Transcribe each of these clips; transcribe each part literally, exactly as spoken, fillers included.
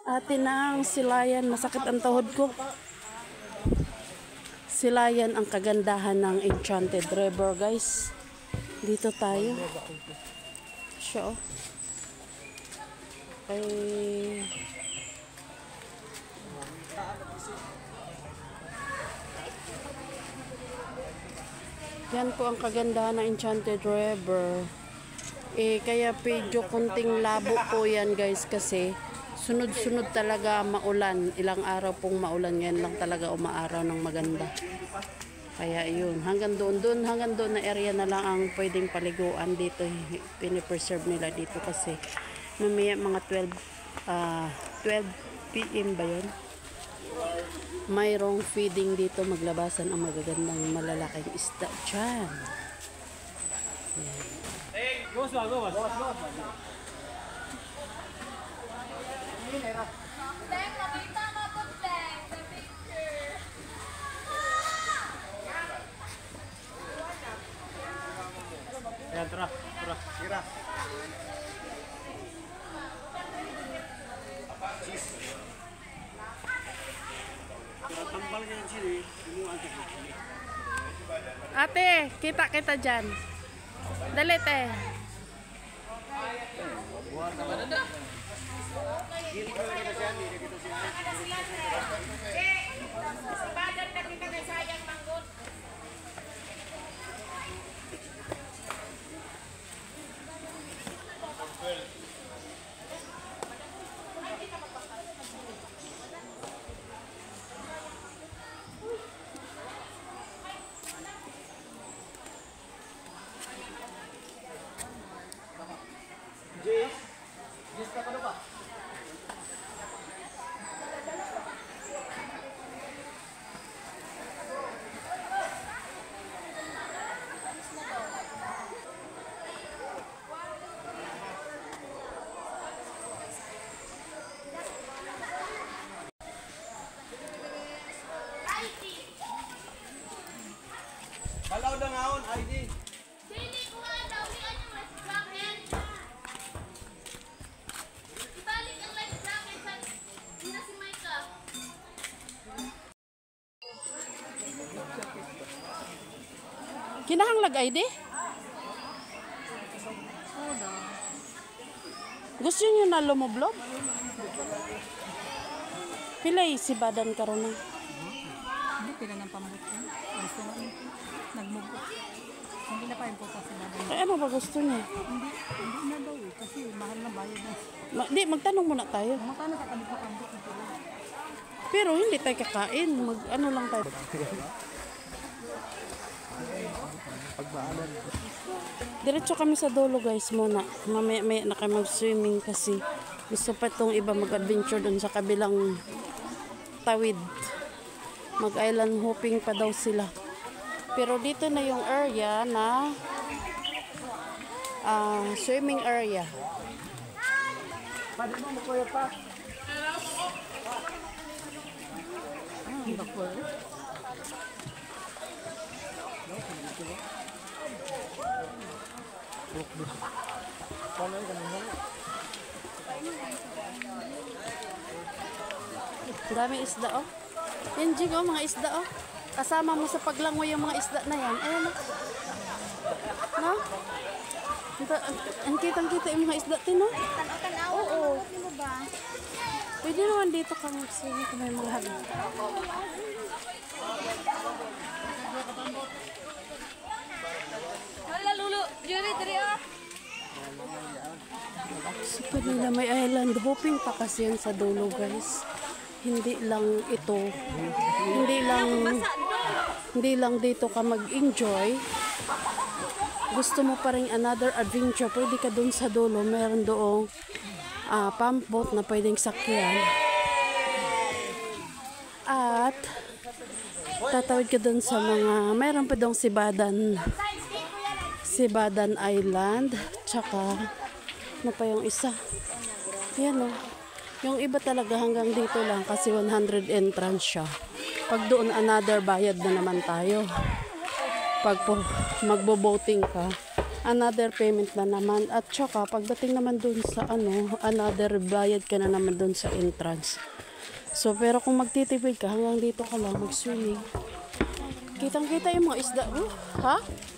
Atin ang Silayan, masakit ang tuhod ko. Silayan ang kagandahan ng Enchanted River, guys. Dito tayo. Siya, oh. Ay... Yan po ang kagandahan ng Enchanted River. Eh, kaya medyo kunting labo po yan, guys, kasi sunod-sunod talaga maulan. Ilang araw pong maulan, yan lang talaga umaaraw ng maganda. Kaya yun, hanggang doon, doon, hanggang doon na area na lang ang pwedeng paliguan dito. Pinipreserve nila dito kasi mamaya mga twelve, uh, twelve p m ba yun? Mayroong feeding dito, maglabasan ang magagandang malalaking isda dyan. Yan. Go, go, go, go, go. Teng, nakita mo po, Teng, sa picture. Ayan, tara, tara. Tira. Tambal ka sini, Ate, kita kita dyan. Dali, te. Jis, Jis ka pa ba? Halaw na ngaon, I D. Dili ko nga daw, ni ano yung life jacket. Ibalik ang life jacket sa... Hindi na si Micah. Kinahanglag I D? Gusto niyo na lumublob? Pilay si badan karon na. Hindi pila ng pambot yan. Gusto na nagmugo. Hindi na pa yung puta si Baday. Ay, ano ba gusto niya? Hindi, hindi na daw eh. Kasi mahal na bayad na. Ma di, magtanong muna tayo. Magkano ka kami sa pambot na pila? Pero hindi tayo kakain. Mag ano lang tayo. Diretso kami sa dulo, guys, muna. Mamaya-maya na kami mag-swimming kasi gusto pa itong iba mag-adventure dun sa kabilang tawid. Mag-island hopping pa daw sila. Pero dito na yung area na uh, swimming area. Pwede mo makuya pa. Ah, bakwar. Dami isda, oh. Yan, Jing, oh, mga isda, oh. Kasama mo sa paglangoy yung mga isda na yan. Ayan, oh. No? Ang kitang-kita yung mga isda, tino? Tanaw-tanaw, Oo. ano mo ba? Pwede naman dito kang mag-swimming kung may mga hagin. Wala, Lulu. Jury, diri ah. So, pwede na may island hopping pa kasi yan sa dulo, guys. Hindi lang ito. Hindi lang hindi lang dito ka mag-enjoy. Gusto mo pa rin another adventure, pwede ka dun sa dulo. Meron doong uh, pump boat na pwedeng sakyan. At tatawid ka dun sa mga, meron pa doong Sibadan. Sibadan Island. Tsaka, ano pa yung isa? Yan, oh. Yung iba talaga hanggang dito lang kasi one hundred entrance siya. Pag doon another bayad na naman tayo. Pag po magbo-boating ka, another payment na naman. At saka, pagdating naman dun sa ano, another bayad ka na naman dun sa entrance. So, pero kung magtitipid ka, hanggang dito ka lang, mag-swimming. Kitang-kita yung mga isda. Oh, ha?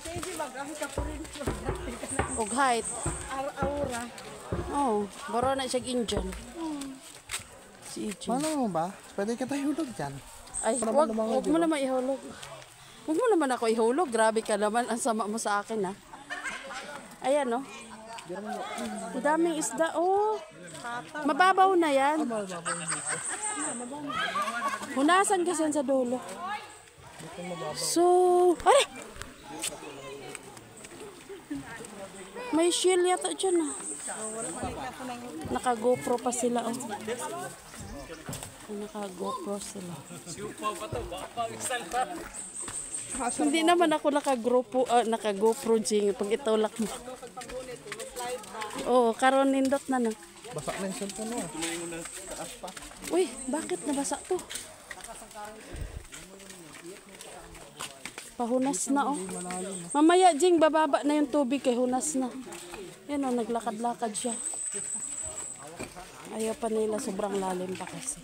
Og height. Aura. Oh, baro na siya Indian. Si Ijin. Ano mo ba? Pwede ka tayo hulog dyan. Ay, wag, wag mo naman ihulog. Wag mo naman ako ihulog. Grabe ka naman. Ang sama mo sa akin, ha? Ayan, oh. Ang daming isda, oh. Mababaw na yan. Hunasan kasi yan sa dulo. So, ay! May shield yata dyan, ah. Naka-GoPro pa sila, oh. Naka-GoPro sila. Hindi naman ako naka-GoPro, uh, naka-GoPro jing pag itulak mo. Oh, karon nindot na na. Basa na yung cellphone mo. Uy, bakit nabasa to? Pahunas na, oh. Mamaya jing bababa na yung tubig kay hunas na. Yan, oh, naglakad-lakad siya. Ayaw pa nila, sobrang lalim pa kasi.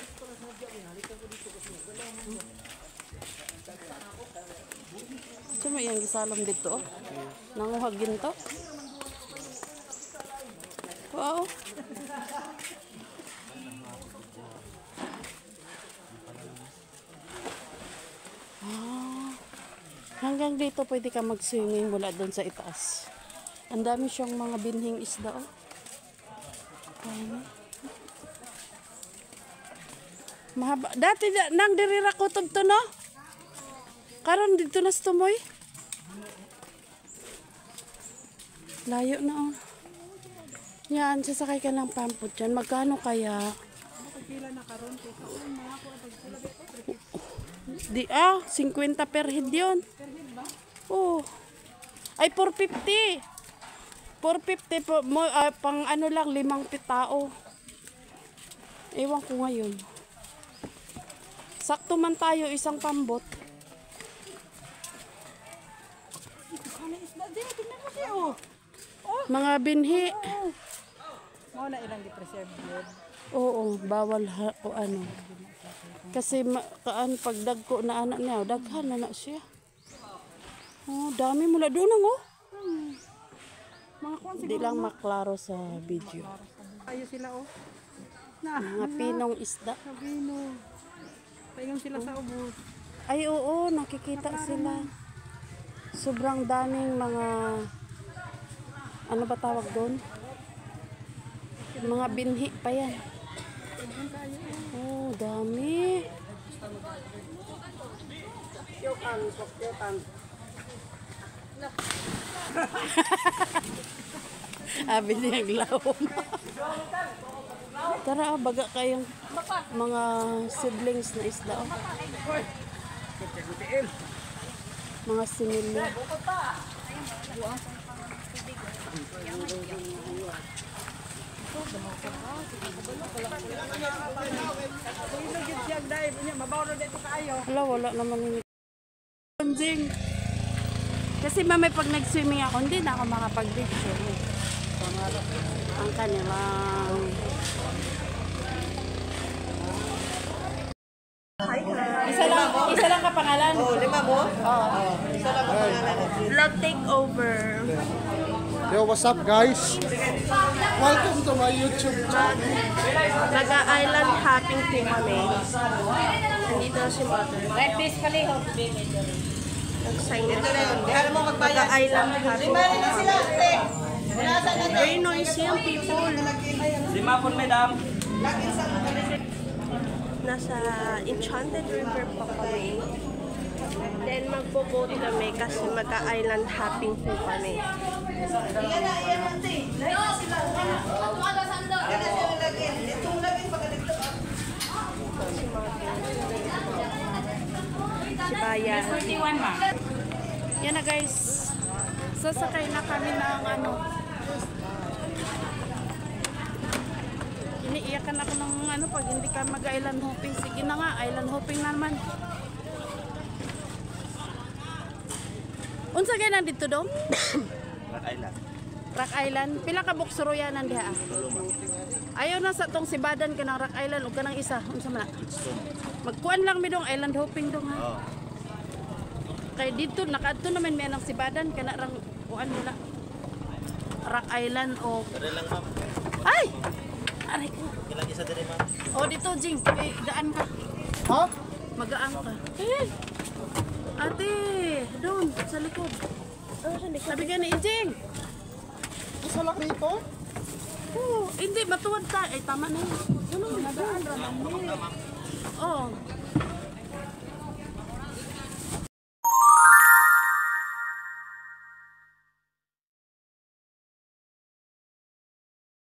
So, may yung gisalom dito, oh. Nanguhagin to. Wow. Ah, hanggang dito pwede ka mag-swimming mula doon sa itaas. Ang dami siyang mga binhing isda, oh. Ano? Mahaba. Dati nang dirira ko to, no? Karon dito na sa tumoy. Layo na, oh. Yan, sasakay ka ng pampot dyan. Magkano kaya? Di, ah, fifty per head yun. Oh. Ay, four fifty. four fifty po, mo, ah, pang ano lang, limang pitao. Ewan ko ngayon. Sakto man tayo, isang pambot. Mga binhi. Mo na ilang gi-preserve yun. Oo, bawal ha, o ano. Kasi ma, kaan pag dagko na anak niya, daghan na na siya. Oh, dami mula doon ang oh. Hmm. Mga kwan Hindi lang maklaro sa video. Ayo sila oh. Na, Mga pinong isda. Sabino. Paingon sila sa ubos. Ay oo, nakikita sila. Sobrang daming mga, ano ba tawag doon? Mga binhi pa yan. Oh, dami. Abi niyang lawom. Tara, ah, baga kayong mga siblings na isda. Oh. Mga sinilya. Hala, wala naman yun. Jing. Kasi mamay pag nag-swimming ako, hindi na ako makapag-picture. Ang kanilang... Isa lang, isa lang kapangalan. Oh, lima mo? Oo. Isa lang ang pangalan. Vlog takeover. Yo, what's up guys? Welcome to my YouTube channel. Naga-island hopping po kami. Nandito na si Mother. Red fish paliho. Nag-sign na Ito na siya. yun. Di mo magbayad. Naga-island hopping. Lima rin na sila. ate. Wala sa natin. Very noisy yung people. Lima po, madam. Nasa Enchanted River pa kami. Then magbo-boat kami kasi magka-island hopping po kami. Iyan na, iyan na. ate. Yan na sila lagyan. Itong lagyan pagkadagdag. Si Bayan. Yan na guys. Sasakay na kami ng ano. Iniiyakan ako ng ano pag hindi ka mag-island hopping. Sige na nga, island hopping na naman. Unsa kaya nandito dong? Rock Island. Rock Island. Pila ka buksuroyanan diha? ah? Ayaw na sa tong sibadan ka ng Rock Island o ka ng isa. Unsa man? Magkuan lang mi dong island hopping dong ha. Oo. Kay dito nakadto naman may nang sibadan kana rang kuan nila. Rock Island o Dari lang ma'am. ay. Aray ko. Kailan isa diri ma'am? O dito Jing, eh, daan ka. Ha? Magaan ka. Eh. Ate, doon sa likod. Sabi ka ni Jing. Isa lang rito? Oo, hindi matuwad ta. Eh tama na yun. Ano, nadaan ra man. Oh.